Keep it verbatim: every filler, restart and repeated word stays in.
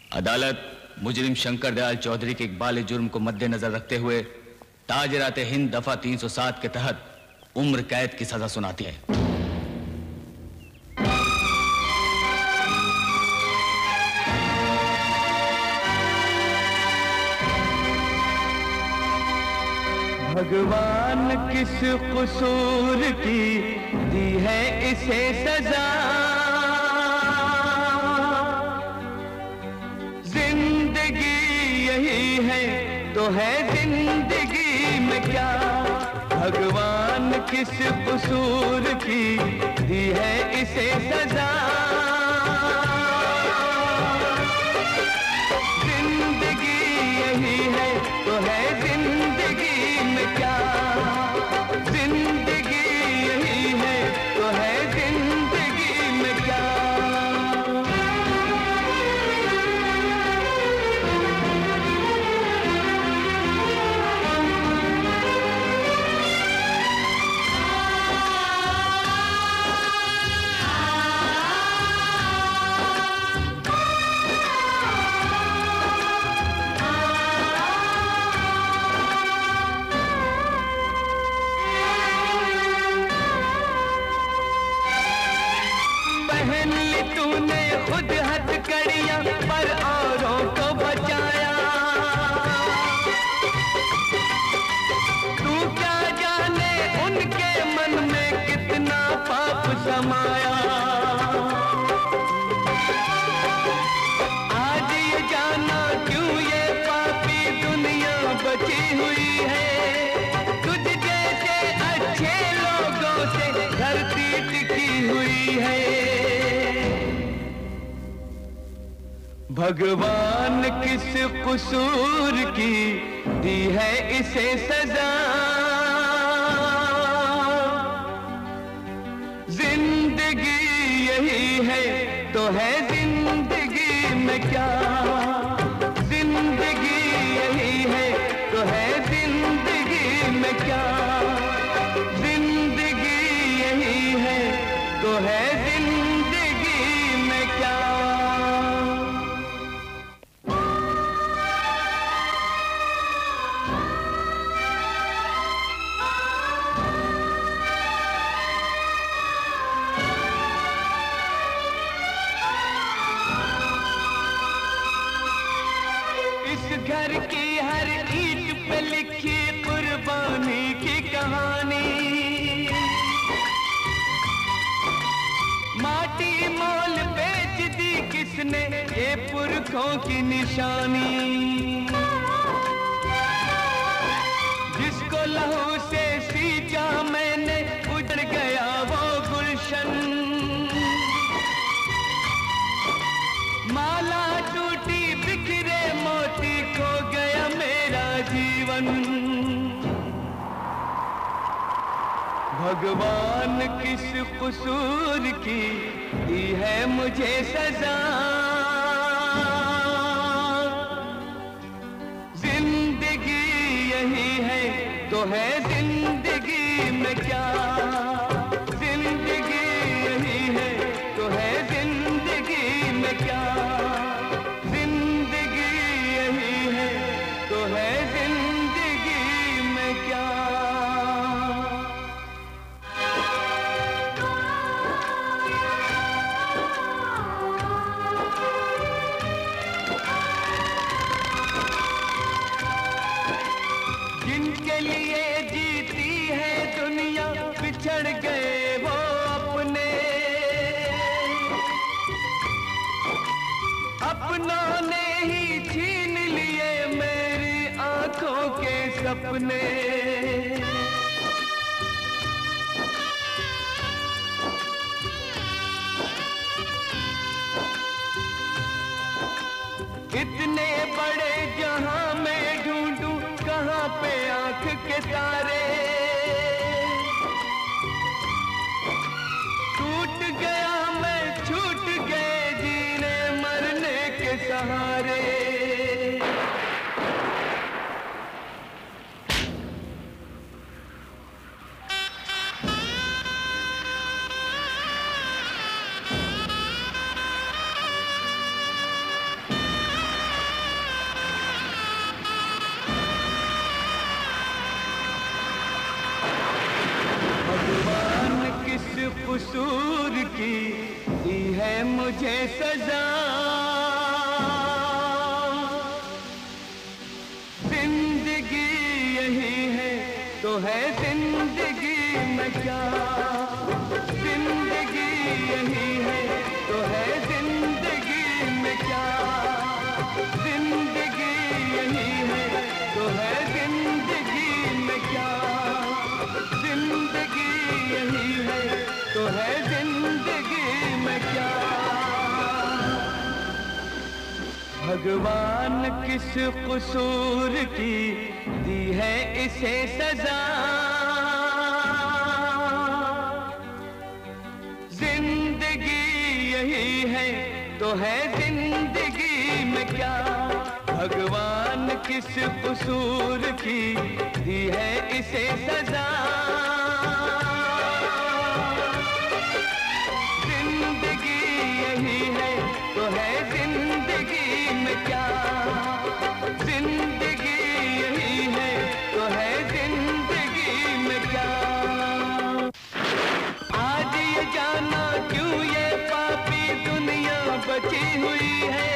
अदालत मुजरिम शंकर दयाल चौधरी के इकबाल जुर्म को मद्देनजर रखते हुए ताजरात हिंद दफा तीन सौ सात के तहत उम्र कैद की सजा सुनाती है। भगवान किस कसूर की दी है इसे सजा, जिंदगी यही है तो है जिंदगी में क्या। भगवान किस कसूर की दी है इसे सजा, जिंदगी यही है तो है जिंदगी में क्या। जिंदगी यही है तो है जिंदगी में क्या। पहन ली तूने खुद हथकड़ियां पर औरों को बचाया, तू क्या जाने उनके मन में कितना पाप समाया। आज ये जाना क्यों ये पापी दुनिया बची हुई है, तुझ जैसे अच्छे लोगों से धरती टिकी हुई है। भगवान किस कसूर की दी है इसे सजा, जिंदगी यही है तो है जिंदगी में क्या। जिंदगी यही है तो है जिंदगी में क्या। जिंदगी यही है तो है जिंदगी में क्या। घर की हर ईंट पे लिखी कुर्बानी की कहानी, माटी मोल बेच दी किसने ये पुरखों की निशानी। जिसको लहू से सींचा मैंने उजड़ गया वो गुलशन, माला टूटी बिखरे मोती खो गया मेरा जीवन। भगवान किस कसूर की दी है मुझे सजा, जिंदगी यही है तो है जिंदगी में क्या। जिंदगी यही है तो है जिंदगी में क्या। जिंदगी यही है तो है जिंदगी में क्या। जिनके लिए जीती है दुनिया बिछड़ गए वो अपने, अपनों ने ही छीन लिए मेरी आंखों के सपने। इतने बड़े जहां में ढूंढूं कहां पे आंख के तारे, टूट गया मैं छूट गए जीने मरने के सहारे। कसूर की दी है मुझे सजा। जिंदगी यही है तो है जिंदगी में क्या, जिंदगी यही है तो है जिंदगी में क्या, जिंदगी यही है तो है जिंदगी में क्या, जिंदगी यही है तो है जिंदगी में क्या। भगवान किस कसूर की दी है इसे सजा। जिंदगी यही है तो है जिंदगी में क्या, भगवान किस कसूर की दी है इसे सजा। जिंदगी यही है तो है जिंदगी में क्या, जिंदगी यही है तो है जिंदगी में क्या। आज ये जाना क्यों ये पापी दुनिया बची हुई है,